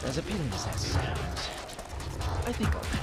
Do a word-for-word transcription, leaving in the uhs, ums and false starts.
As appealing as that sounds, I think I'll